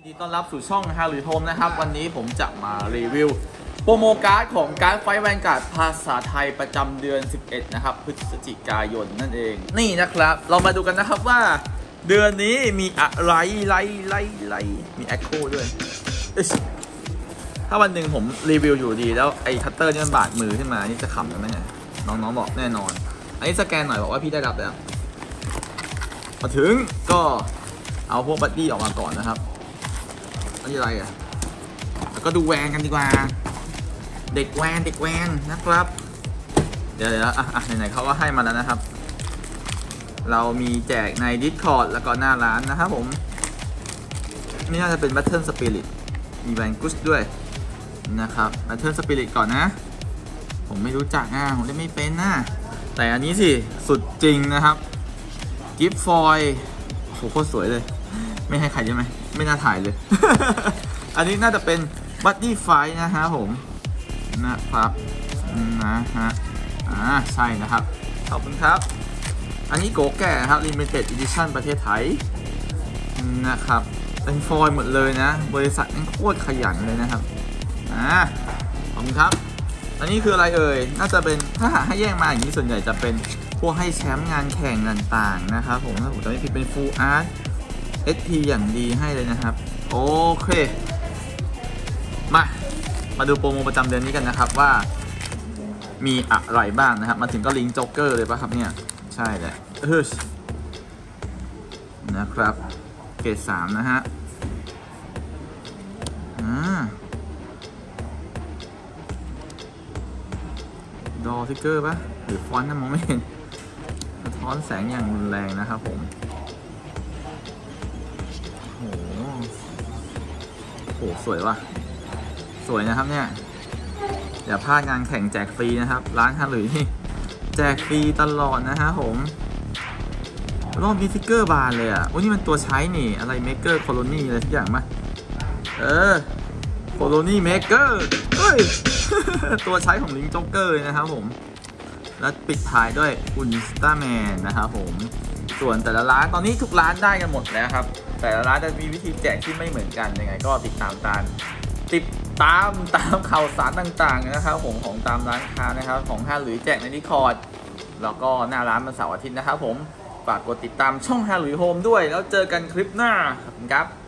ยินดีต้อนรับสู่ช่องฮารุโฮมนะครับวันนี้ผมจะมารีวิวโปรโมการ์ดของการ์ดไฟแวนการ์ดภาษาไทยประจำเดือน11นะครับพฤศจิกายนนั่นเองนี่นะครับเรามาดูกันนะครับว่าเดือนนี้มีอะไรมีแอคโคด้วยถ้าวันหนึ่งผมรีวิวอยู่ดีแล้วไอ้คัตเตอร์นี่มันบาดมือขึ้นมานี่จะขำกันไหมเนี่ยน้องๆบอกแน่นอนอันนี้สแกนหน่อยบอกว่าพี่ได้รับแล้วมาถึงก็เอาพวกบัดดี้ออกมาก่อนนะครับอันนี้อะไรอ่ะแล้วก็ดูแวนกันดีกว่าเด็กแวนนะครับเดี๋ยวไหนๆเขาก็ให้มาแล้วนะครับเรามีแจกใน Discord แล้วก็หน้าร้านนะครับผมนี่น่าจะเป็น Battle Spirit มีแวนกุชด้วยนะครับ Battle Spirit ก่อนนะผมไม่รู้จักผมเล่นไม่เป็นแต่อันนี้สิสุดจริงนะครับกิฟต์ฟอยล์โหโคตรสวยเลยไม่ให้ใครใช่ไหมไม่น่าถ่ายเลย อันนี้น่าจะเป็นบัดดี้ไฟนะฮะผมนะครับนะฮะใช่นะครับขอบคุณครับอันนี้โกแก่ครับ Limited Edition ประเทศไทยนะครับเป็นฟอยล์หมดเลยนะบริษัทนั้นโคตรขยันเลยนะครับขอบคุณครับอันนี้คืออะไรเอ่ยน่าจะเป็นถ้าหากให้แยกมาอย่างนี้ส่วนใหญ่จะเป็นพวกให้แชมป์งานแข่งต่างๆนะครับผมถ้าผมจะไม่ผิดเป็น Full Art SP อย่างดีให้เลยนะครับโอเคมาดูโปรโมประจำเดือนนี้กันนะครับว่ามีอะไรบ้างนะครับมาถึงก็ลิงก์โจ๊กเกอร์เลยป่ะครับเนี่ยใช่แหละนะครับเกรด3นะฮะดอทิกเกอร์ป่ะหรือฟอนต์มองไม่เห็นสะท้อนแสงอย่างรุนแรงนะครับผมโหสวยว่ะสวยนะครับเนี่ยอย่าพลาดงานแข่งแจกฟรีนะครับร้านฮารุนี่แจกฟรีตลอดนะฮะผมรอบนี้ทิกเกอร์บานเลยโอ้นี่มันตัวใช้นี่อะไรเมเกอร์โคโลนี่อะไรทุกอย่างมั้ยโคโลนี่เมเกอร์เฮ้ย ตัวใช้ของลิงก์โจ๊กเกอร์เลยนะครับผมแล้วปิดท้ายด้วยอุลสตาร์แมนนะครับผมส่วนแต่ละร้านตอนนี้ทุกร้านได้กันหมดแล้วครับแต่ละร้านจะมีวิธีแจกที่ไม่เหมือนกันยังไงก็ติดตามข่าวสารต่างๆนะครับผมของตามร้านค้านะครับของฮารุแจกใน Discord แล้วก็หน้าร้านวันเสาร์อาทิตย์นะครับผมฝากกดติดตามช่องฮารุโฮมด้วยแล้วเจอกันคลิปหน้าขอบคุณครับ